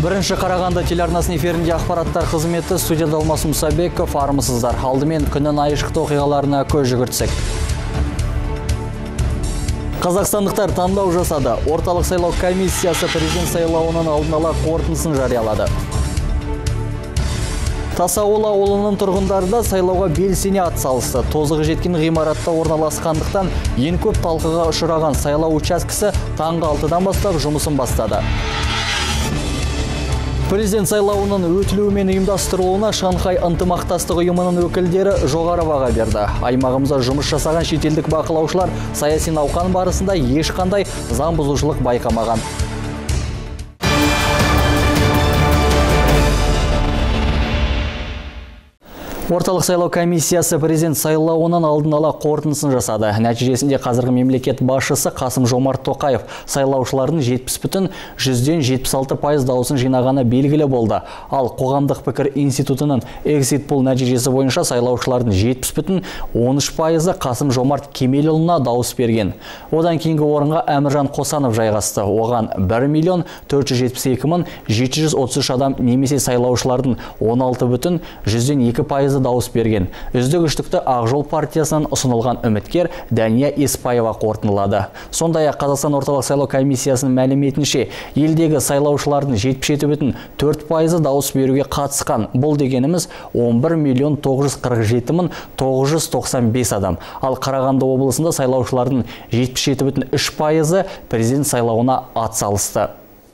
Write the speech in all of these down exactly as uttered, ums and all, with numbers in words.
Бірінші Қарағанды телеарнасының эфирінде ақпараттар қызметі, студияда Алмас Мұсабеков, армысыздар. Алдымен күннің айшықты оқиғаларына көз жүгіртсек. Қазақстандықтар таңдау жасады. Орталық сайлау комиссиясы президент сайлауының алдын ала қорытындысын жариялады. Тасауыл ауылының тұрғындары да сайлауға белсене атсалысты. Тозығы жеткен ғимаратта орналасқандықтан ең көп талқыға ұшыраған сайлау учаскесі таңғы алтыдан бастап жұмысын бастады. Президент сайлауының өтілуі мен ұйымдастырылуына Шанхай ынтымақтастық ұйымының өкілдері жоғары баға берді. Аймағымызда жұмыс жасаған шетелдік бақылаушылар саяси науқан барысында ешқандай заң бұзушылық байқамаған. Орталық сайлау комиссиясы президент сайлауының алдын ала қорытындысын жасады. Нәтижесінде қазіргі мемлекет басшысы Қасым-Жомарт Тоқаев сайлаушылардың жетпіс бүтін жүзден жетпіс алты пайыз дауысын жинағаны белгілі болды. Ал қоғамдық пікір институтының экзит пол нәтижесі бойынша сайлаушылардың жетпіс бүтін он үш пайызы Қасым-Жомарт Кемелұлына дауыс берген. Одан кейінгі орынға Әміржан Қосанов жайғасты. Оған бір миллион төрт жүз жетпіс екі мың жеті жүз отыз үш адам немесе сайлаушылардың он алты бүтін жүзден екі пайыз дауыс берген. Үздік үштікті Ақ Жол партиясынан ұсынылған үміткер Дания Еспаева қорытындылады. Сондай-ақ Қазақстан орталық сайлау комиссиясының мәліметінше, елдегі сайлаушылардың жетпіс жеті бүтін төрт пайызы дауыс беруге қатысқан. Бұл дегеніміз он бір миллион тоғыз жүз қырық жеті мың тоғыз жүз тоқсан бес адам. Ал Қарағанды облысында сайлаушылардың жетпіс жеті бүтін үш пайызы президент сайлауына атсалысты.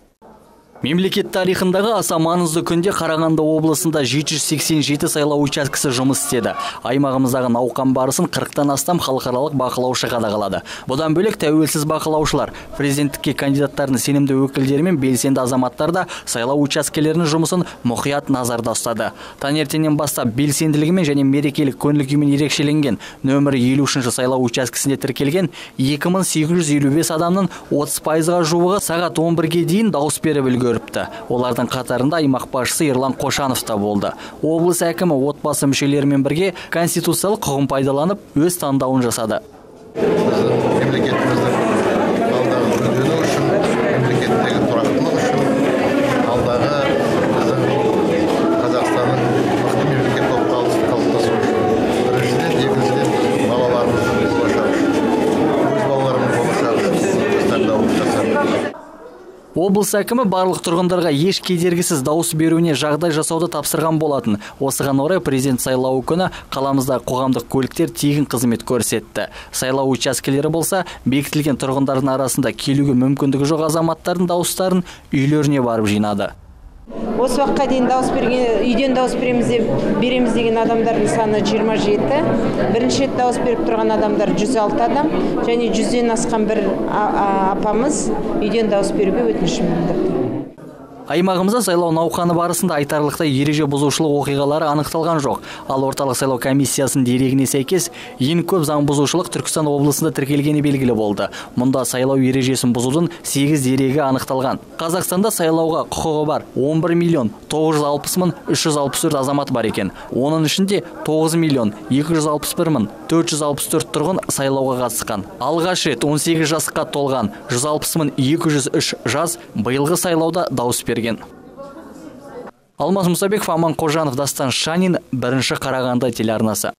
Мемлекет тарихындағы аса маңызды күнде Қарағанды облысында жеті жүз сексен жеті сайлау учаскесі жұмыс істеді. Аймағымыздағы науқан барысын қырықтан астам халықаралық бақылаушы қадағалады. Бұдан бөлек тәуелсіз бақылаушылар, президенттікке кандидаттардың сенімді өкілдері мен белсенді азаматтар да сайлау учаскелерінің жұмысын мұқият назарда ұстады. Таңертеңнен бастап белсенділігімен және мерекелік көңіл-күймен ерекшеленген нөмірі елу үшінші сайлау учаскесінде тіркелген екі мың сегіз жүз елу бес адамның отыз пайызға жуығы сағат он бірге дейін дауыс беріп үлгерді. Олардың қатарында аймақ басшысы Ерлан Қошанов та болды. Облыс әкімі отбасы мүшелерімен бірге конституциялық құқын пайдаланып, өз таңдауын жасады. Мемлекетіміздің алдағы гүлдену үшін, мемлекеттегі тұрақтылық үшін, алдағы біздің Қазақстанның мықты мемлекет болып қалыптасу үшін, біріншіден, екіншіден балаларымыздың болашағы үшін, өз балаларымыздың болашағы үшін таңдауын жасады. Облыс әкімі барлық тұрғындарға еш кедергісіз дауыс беруіне жағдай жасауды тапсырған болатын. Осыған орай президент сайлауы күні қаламызда қоғамдық көліктер тегін қызмет көрсетті. Сайлау учаскелері болса, бекітілген тұрғындардың арасында келуге мүмкіндігі жоқ азаматтардың дауыстарын үйлеріне барып жинады. Осы уақытқа дейін дауыс берген, үйден дауыс береміз, береміз деген адамдардың саны жиырма жеті. Бірінші рет дауыс беріп тұрған адамдар жүз алты адам және жүзден асқан бір апамыз үйден дауыс беруге өтініш білдірді. Аймағымызда сайлау науқаны барысында айтарлықтай ереже бұзушылық оқиғалары анықталған жоқ. Ал орталық сайлау комиссиясының дерегіне сәйкес, ең көп заң бұзушылық Түркістан облысында тіркелгені белгілі болды. Мұнда сайлау ережесін бұзудың сегіз дерегі анықталған. Қазақстанда сайлауға құқығы бар он бір миллион тоғыз жүз алпыс мың үш жүз алпыс төрт азамат бар екен. Оның ішінде тоғыз миллион екі жүз алпыс бір мың төрт жүз алпыс төрт тұрғын сайлауға қатысқан. Алғаш рет он сегіз жасқа толған жүз алпыс мың екі жүз үш жас биылғы сайлауда дауыс берген. Алмас Мұсабеков, Аман Қожанов, Дастан Шанин, бірінші Қарағанды телеарнасы.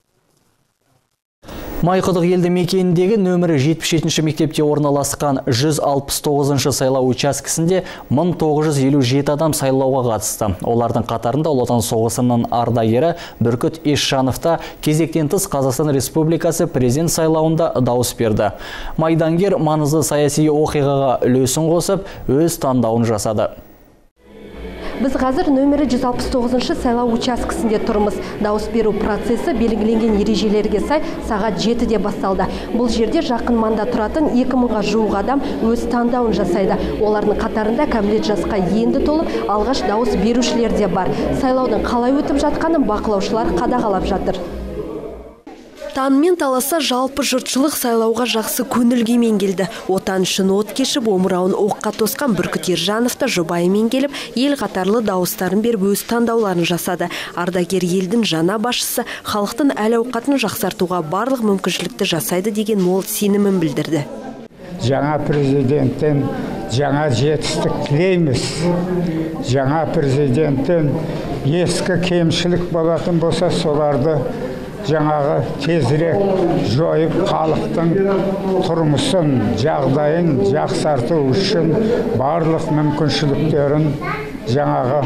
Майқұдық елді мекеніндегі нөмірі жетпіс жетінші мектепте орналасқан жүз алпыс тоғызыншы сайлау учаскесінде мың тоғыз жүз елу жеті адам сайлауға қатысты. Олардың қатарында Ұлы Отан соғысының ардагері Бүркіт Есжанов та кезектен тыс Қазақстан Республикасы президент сайлауында дауыс берді. Майдангер маңызды саяси оқиғаға үлесін қосып, өз таңдауын жасады. Біз қазір нөмірі жүз алпыс тоғызыншы сайлау учаскесінде тұрмыз. Дауыс беру процесі белгіленген ережелерге сай сағат жетіде басталды. Бұл жерде жақын маңда тұратын екі мыңға жуық адам өз таңдауын жасайды. Олардың қатарында кәмелет жасқа енді толып, алғаш дауыс берушілер де бар. Сайлаудың қалай өтіп жатқанын бақылаушылар қадағалап жатыр. Таңмен таласа жалпы жұртшылық сайлауға жақсы көңіл-күймен келді. Отан үшін от кешіп, омырауын оққа тосқан Бүркіт Есжанов та жұбайымен келіп, ел қатарлы дауыстарын беріп өз таңдауларын жасады. Ардагер елдің жаңа басшысы халықтың әл-ауқатын жақсартуға барлық мүмкіншілікті жасайды деген мол сенімін білдірді. Жаңа президенттен жаңа жетістік тілейміз. Жаңа президенттен ескі кемшілік болатын болса, соларды жаңағы тезірек жойып, халықтың тұрмысын, жағдайын жақсарту үшін барлық мүмкіншіліктерін жаңағы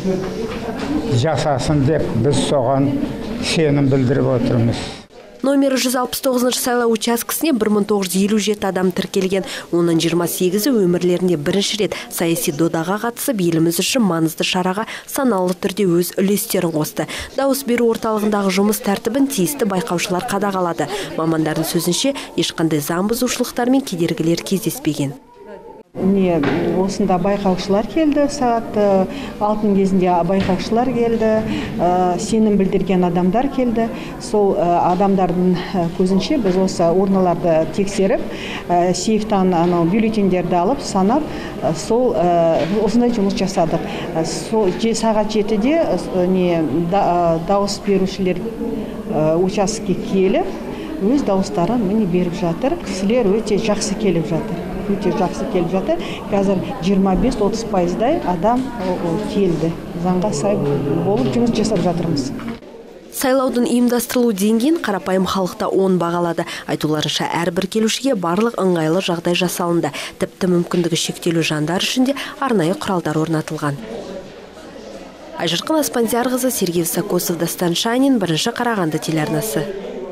жасасын деп біз соған сенім білдіріп отырмыз. Номері жүз алпыс тоғызыншы сайлау учаскесіне бір мың тоғыз жүз елу жеті адам тіркелген. Оның жиырма сегізі өмірлерінде бірінші рет саяси додаға қатысып, еліміз үшін маңызды шараға саналы түрде өз үлестерін қосты. Дауыс беру орталығындағы жұмыс тәртібін тиісті байқаушылар қадағалады. Мамандардың сөзінше, ешқандай заң бұзушылықтар мен кедергілер кездеспеген. Не, осында байқаушылар келді, сағат алтын кезінде байқаушылар келді, сенім білдірген адамдар келді. Сол адамдардың көзінше біз осы урналарды тексеріп, сейфтан бюллетендерді алып, санап, сол осындай жұмыс жасадық. Сол сағат жетіде дауыс берушілер участке келіп, өз дауыстарын міне беріп жатыр. Кісілер өте жақсы келіп жатыр. өте жақсы келіп жатыр. Қазір жиырма бес отыз пайыздай адам келді. Заңға сай болып жұмыс жасап жатырмыз. Сайлаудың ұйымдастырылу деңгейін қарапайым халықта он бағалады. Айтуларынша, әрбір келушіге барлық ыңғайлы жағдай жасалынды. Тіпті мүмкіндігі шектеулі жандар үшін де арнайы құралдар орнатылған. Айжарқын Аспандиярқызы, Сергей Высокосов, Дастан Шанин, бірінші Қарағанды телеарнасы.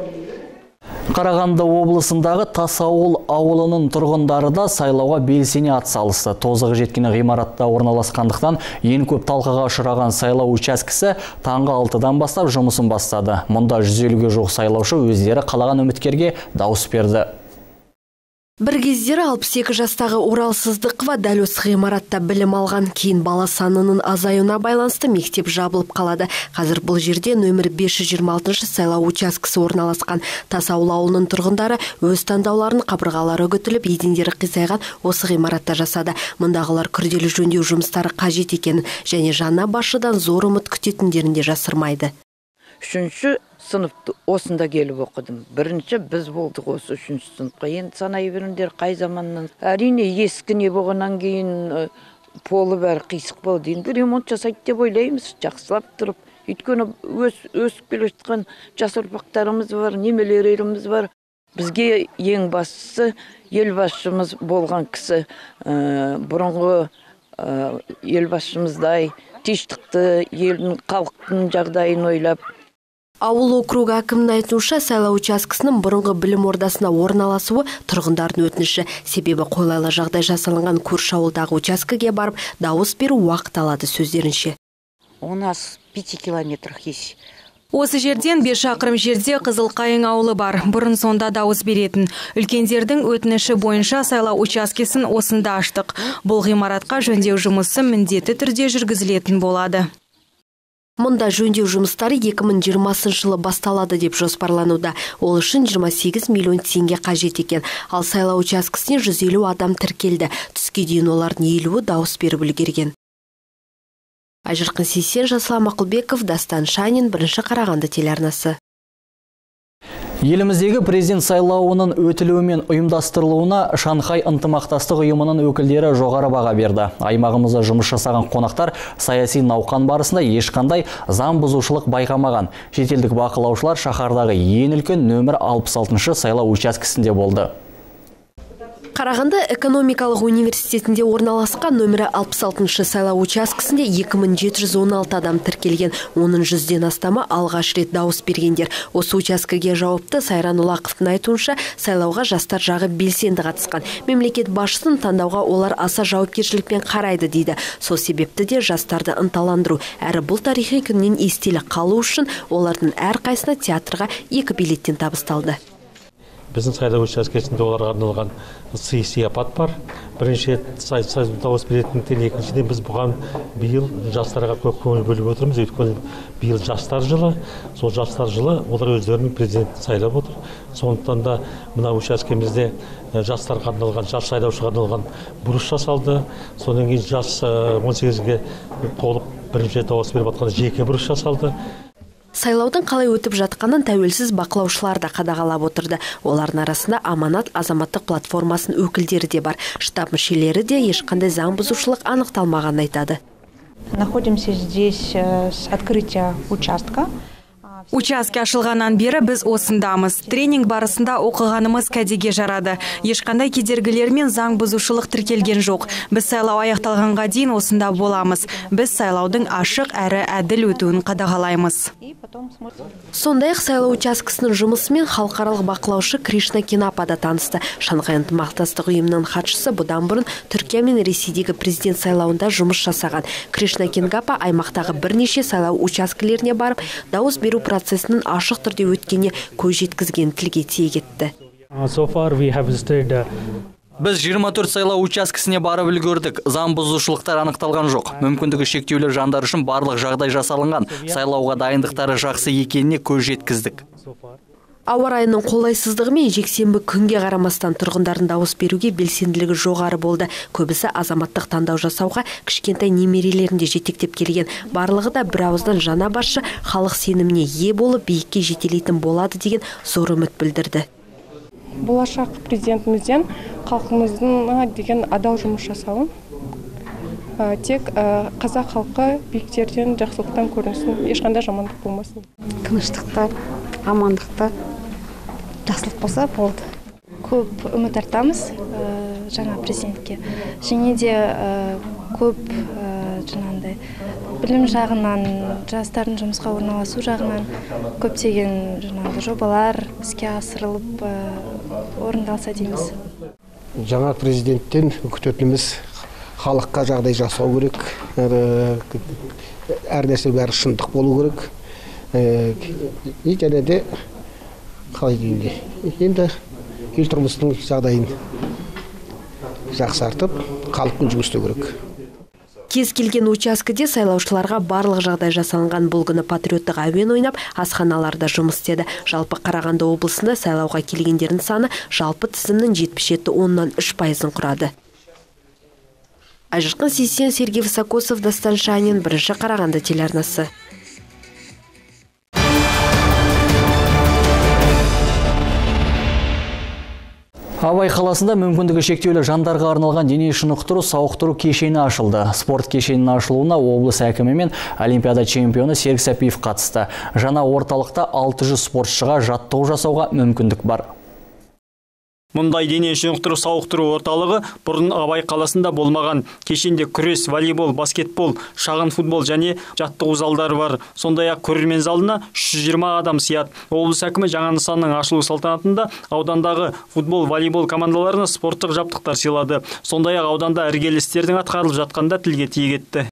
Қарағанды облысындағы Тасауыл ауылының тұрғындары да сайлауға белсене атсалысты. Тозығы жеткен ғимаратта орналасқандықтан ең көп талқыға ұшыраған сайлау учаскесі таңғы алтыдан бастап жұмысын бастады. Мұнда жүз елуге жуық сайлаушы өздері қалаған үміткерге дауыс берді. Бір кездері алпыс екі жастағы Орал Сыздықова дәл осы ғимаратта білім алған. Кейін бала санының азаюына байланысты мектеп жабылып қалады. Қазір бұл жерде нөмір бес жүз жиырма алтыншы сайлау учаскесі орналасқан. Тасауыл ауылының тұрғындары өз таңдауларын қабырғалары үгітіліп, едендері қисайған осы ғимаратта жасады. Мұндағылар күрделі жөндеу жұмыстары қажет екенін және жаңа басшыдан зор үміт күтетіндерін де жасырмайды. Үшінші сыныпты осында келіп оқыдым. Бірінші біз болдық осы үшінші сыныпқа. Енді санай беріңдер қай заманнан. Әрине ескі не болғаннан кейін полы бәрі қисық болды. Енді ремонт жасайды деп ойлаймыз, жақсылап тұрып. Өйткені өс, өсіп келе жатқан жас ұрпақтарымыз бар, немелеріміз бар. Бізге ең бастысы ел басшымыз болған кісі, бұрынғы ел басшымыздай тиштікті, елдің халықтың жағдайын ойлап. Ауыл округ әкімінің айтуынша, сайлау учаскесінің бұрынғы білім ордасына орналасуы тұрғындардың өтініші. Себебі қолайлы жағдай жасалынған көрші ауылдағы учаскеге барып, дауыс беру уақыт алады сөздерінше. У нас пяти километрах есть. Осы жерден бес шақырым жерде Қызылқайың ауылы бар. Бұрын сонда дауыс беретін. Үлкендердің өтініші бойынша сайлау учаскесін осында аштық. Бұл ғимаратқа жөндеу жұмысы міндетті түрде жүргізілетін болады. Мұнда жөндеу жұмыстары екі мың жиырмасыншы жылы басталады деп жоспарлануда. Ол үшін жиырма сегіз миллион теңге қажет екен. Ал сайлау учаскесіне жүз елу адам тіркелді. Түске дейін олардың елуі дауыс беріп үлгерген. Айжарқын Сейсен, Жасұлан Мақұлбеков, Дастан Шанин, бірінші Қарағанды телеарнасы. Еліміздегі президент сайлауының өтілуі мен ұйымдастырылуына Шанхай ынтымақтастық ұйымының өкілдері жоғары баға берді. Аймағымызда жұмыс жасаған қонақтар саяси науқан барысында ешқандай заң бұзушылық байқамаған. Шетелдік бақылаушылар шаһардағы ең үлкен нөмір алпыс алтыншы сайлау учаскесінде болды. Қарағанды экономикалық университетінде орналасқан нөмірі алпыс алтыншы сайлау учаскесінде екі мың жеті жүз он алты адам тіркелген. Оның жүзден астамы алғаш рет дауыс бергендер. Осы учаскеге жауапты Сайран Ұлақовтың айтуынша, сайлауға жастар жағы белсенді қатысқан. Мемлекет басшысын таңдауға олар аса жауапкершілікпен қарайды дейді. Сол себепті де жастарды ынталандыру, әрі бұл тарихи күннен естелік қалу үшін олардың әрқайсына театрға екі билеттен табысталды. Біздің сайлау учаскесінде оларға арналған сый сияпат бар. Бірінші дауыс беретіндіктен, екіншіден біз бұған биыл жастарға көп көңіл бөліп отырмыз. Өйткені биыл жастар жылы, сол жастар жылы олар өздерінің президентін сайлап отыр. Сондықтан да мына учаскемізде жастарға арналған, жас сайлаушыға арналған бұрыш жасалды. Содан кейін жас он сегізге толып бірінші дауыс беріп жатқан жеке бұрыш жасалды. Сайлаудың қалай өтіп жатқанын тәуелсіз бақылаушылар да қадағалап отырды. Олардың арасында Аманат азаматтық платформасын өкілдері де бар. Штаб мүшелері де ешқандай заң бұзушылық анықталмағанын айтады. Находимся здесь с открытия участка. Участке ашылғаннан бері біз осындамыз. Тренинг барысында оқығанымыз кәдеге жарады. Ешқандай кедергілер мен заң бұзушылық тіркелген жоқ. Біз сайлау аяқталғанға дейін осында боламыз. Біз сайлаудың ашық әрі әділ өтуін қадағалаймыз. Сондай-ақ сайлау учаскесінің жұмысымен халықаралық бақылаушы Кришна Кинапа да танысты. Шанхай ынтымақтастық ұйымының хатшысы бұдан бұрын Түркия мен Ресейдегі президент сайлауында жұмыс жасаған. Кришна Кинапа аймақтағы бірнеше сайлау учаскелеріне барып, дауыс беру процесінің ашық түрде өткеніне көз жеткізген, тілге тиек етті. Біз жиырма төрт сайлау учаскесіне барып үлгердік. Заң бұзушылықтар анықталған жоқ. Мүмкіндігі шектеулі жандар үшін барлық жағдай жасалынған. Сайлауға дайындықтары жақсы екеніне көз жеткіздік. Ауа райының қолайсыздығы мен жексенбі күнге қарамастан тұрғындардың дауыс беруге белсенділігі жоғары болды. Көбісі азаматтық таңдау жасауға кішкентай немерелерінде жетектеп келген. Барлығы да бір ауыздан жаңа басшы халық сеніміне ие болып биікке жетелейтін болады деген зор үміт білдірді. Болашақ президентімізден халқымыздың деген адал жұмыс жасауын, тек қазақ халқы биіктерден жақсылықтан көрінсін, ешқандай жамандық болмасын. Тыныштықта, амандықта жақсылық болса болды. Көп үміт артамыз жаңа президентке. Және де көп жаңағындай білім жағынан, жастардың жұмысқа орналасу жағынан көптеген жаңағындай жобалар іске асырылып орындалса дейміз. Жаңа президенттен күтетініміз халыққа жағдай жасау керек. Әр нәрсе бәрі шындық болу керек. И және де қалай деймде. Енді ел тұрмыстың жағдайын жақсартып, халықпен жұмыс істеу керек. Кез келген учаскеде сайлаушыларға барлық жағдай жасалынған. Бұл күні патриоттық әуен ойнап, асханаларда жұмыс істеді. Жалпы Қарағанды облысында сайлауға келгендердің саны жалпы тізімнің жетпіс жеті оннан үш пайызын құрады. Айжырқын Сейсен, Сергей Высокосов, Дастан Шанин, бірінші Қарағанды телеарнасы. Абай қаласында мүмкіндігі шектеулі жандарға арналған дене шынықтыру сауықтыру кешені ашылды. Спорт кешенінің ашылуына облыс әкімі мен Олимпиада чемпионы Серік Сәпиев қатысты. Жаңа орталықта алты жүз спортшыға жаттығу жасауға мүмкіндік бар. Мұндай дене шынықтыру сауықтыру орталығы бұрын Абай қаласында болмаған. Кешенде күрес, волейбол, баскетбол, шағын футбол және жаттығу залдары бар. Сондай-ақ көрермен залына үш жүз жиырма адам сияды. Облыс әкімі жаңа нысанның ашылу салтанатында аудандағы футбол, волейбол командаларына спорттық жабдықтар сыйлады. Сондай-ақ ауданда іргелі істердің атқарылып жатқанда тілге тиек етті.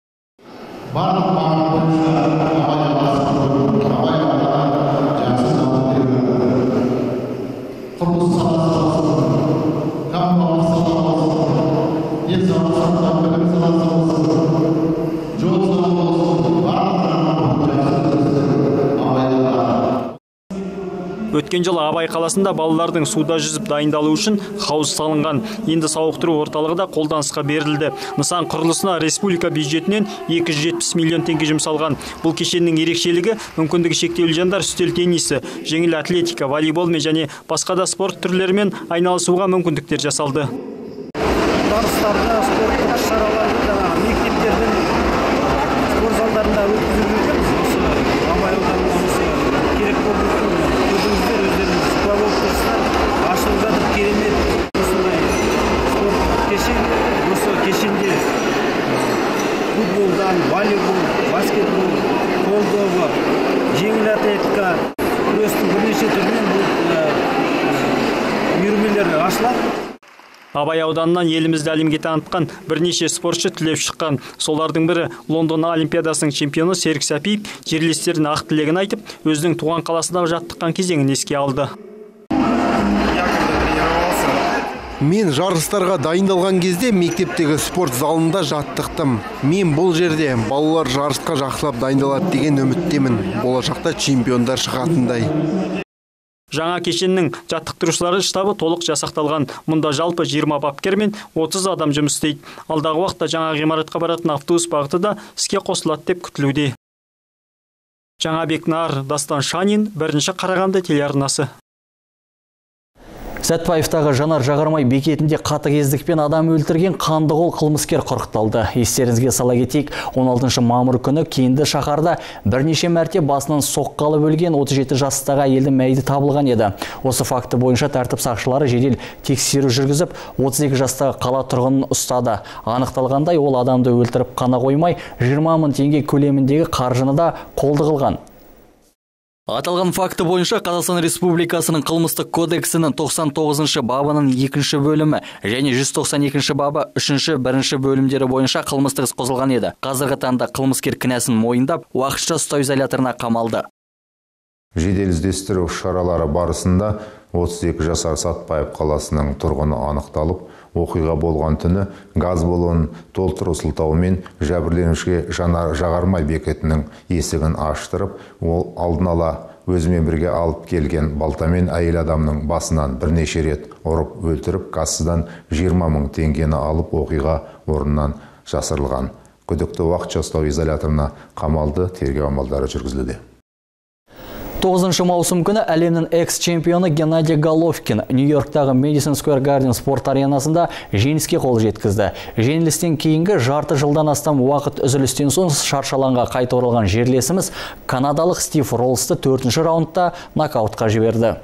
Өткен жылы Абай қаласында балалардың суда жүзіп дайындалу үшін хауыз салынған. Енді сауықтыру орталығы да қолданысқа берілді. Нысан құрылысына республика бюджетінен екі жүз жетпіс миллион теңге жұмсалған. Бұл кешеннің ерекшелігі мүмкіндігі шектеулі жандар үстел теннисі, жеңіл атлетика, волейболмен және басқа да спорт түрлерімен айналысуға мүмкіндіктер жасалды. Жарыстарда, спорттық шараларды мектептердің спорт залдарында өткізіп жүргенбіз. Осы Абай ауданында керек болып көрдіңіздер, өздеріңіз куә болып тұрсыздар. Ашылып жатыр, керемет осындай спорт кешен. Осы кешенде футболдан, волейбол, баскетбол, қолдобы, жеңіл атлетика, күрестің бірнеше түрінен бұл үйірмелер ашылады. Абай ауданынан елімізді әлемге танытқан бірнеше спортшы түлеп шыққан. Солардың бірі Лондон Олимпиадасының чемпионы Серік Сәпиев жерлестеріне ақ тілегін айтып, өзінің туған қаласындағы жаттыққан кезеңін еске алды. Мен жарыстарға дайындалған кезде мектептегі спорт залында жаттықтым. Мен бұл жерде балалар жарысқа жақсылап дайындалады деген үміттемін. Болашақта чемпиондар шығатындай. Жаңа кешеннің жаттықтырушылары штабы толық жасақталған. Мұнда жалпы жиырма бапкер мен отыз адам жұмыс істейді. Алдағы уақытта жаңа ғимаратқа баратын автобус бағыты да іске қосылады деп күтілуде. Жаңабек Нар, Дастан Шанин, бірінші Қарағанды телеарнасы. Сәтпаевтағы Жанар Жағармай бекетінде қатыгездікпен адам өлтірген қандықол қылмыскер құрықталды. Естеріңізге сала кетейік, он алтыншы мамыр күні Кенді шаһарда бірнеше мәрте басынан соққалы өлген отыз жеті жастағы әйелдің мәйіті табылған еді. Осы факті бойынша тәртіп сақшылары жедел тексеру жүргізіп, отыз екі жастағы қала тұрғынын ұстады. Анықталғандай, ол адамды өлтіріп қана қоймай, жиырма мың теңге көлеміндегі қаржыны да қолды қылған. Аталған факты бойынша Қазақстан Республикасының қылмыстық кодексінің тоқсан тоғызыншы бабының екінші бөлімі және жүз тоқсан екінші бабы үшінші бірінші бөлімдері бойынша қылмыстық іс қозғалған еді. Қазіргі таңда қылмыскер кінәсін мойындап, уақытша ұстау изоляторына қамалды. Жедел іздестіру шаралары барысында отыз екі жасар Сәтпаев қаласының тұрғыны анықталып, оқиға болған түні газ баллонын толтыру сылтауымен жәбірленушіге Жанар Жағармай бекетінің есігін аштырып, ол алдын ала өзімен бірге алып келген балтамен әйел адамның басынан бірнеше рет ұрып өлтіріп, кассадан жиырма мың теңгені алып оқиға орнынан жасырылған. Күдікті уақытша ұстау изоляторына қамалды, тергеу амалдары жүргізілуде. тоғызыншы маусым күні әлемнің экс-чемпионы Геннадий Головкин Нью-Йорктағы Madison Square Garden спорт аренасында жеңіске қол жеткізді. Жеңілістен кейінгі жарты жылдан астам уақыт үзілістен соң шаршаланға қайта оралған жерлесіміз канадалық Стив Роллсты төртінші раундта нокаутқа жіберді.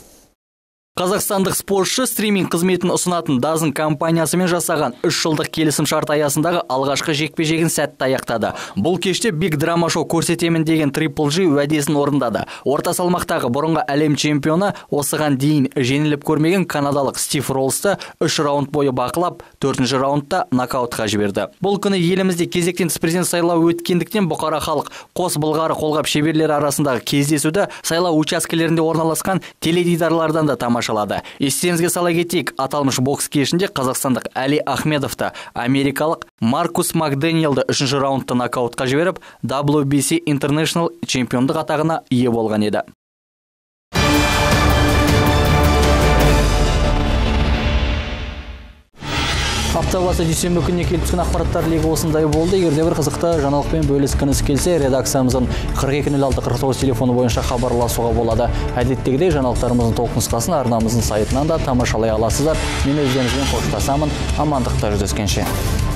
Қазақстандық спортшы стриминг қызметін ұсынатын Дазн компаниясымен жасаған үш жылдық келісім шарт аясындағы алғашқы жекпе-жегін сәтті аяқтады. Бұл кеште биг драма шоу көрсетемін деген Triple G уәдесін орындады. Орта салмақтағы бұрынғы әлем чемпионы осыған дейін жеңіліп көрмеген канадалық Стив Роллсты үш раунд бойы бақылап, төртінші раундта нокаутқа жіберді. Бұл күні елімізде кезектен тыс президент сайлауы өткендіктен бұқара халық қос былғары қолғап шеберлері арасындағы кездесуді сайлау учаскелерінде орналасқан теледидарлардан да тамаша. Естеріңізге сала кетейік, аталмыш бокс кешінде қазақстандық Әли Ахмедовты америкалық Маркус Макдэниелді үшінші раундта нокаутқа жіберіп, дабл ю би си International чемпиондық атағына ие болған еді. Апта басы дүйсенбі күніне келіп түскен ақпараттар легі осындай болды. Егерде бір қызықты жаңалықпен бөліскіңіз келсе, редакциямыздың қырық екі нөл алты қырық тоғыз телефоны бойынша хабарласуға болады. Әдеттегідей жаңалықтарымыздың толық нұсқасын арнамыздың сайтынан да тамашалай аласыздар. Мен өздеріңізбен қоштасамын. Амандықта жүздескенше.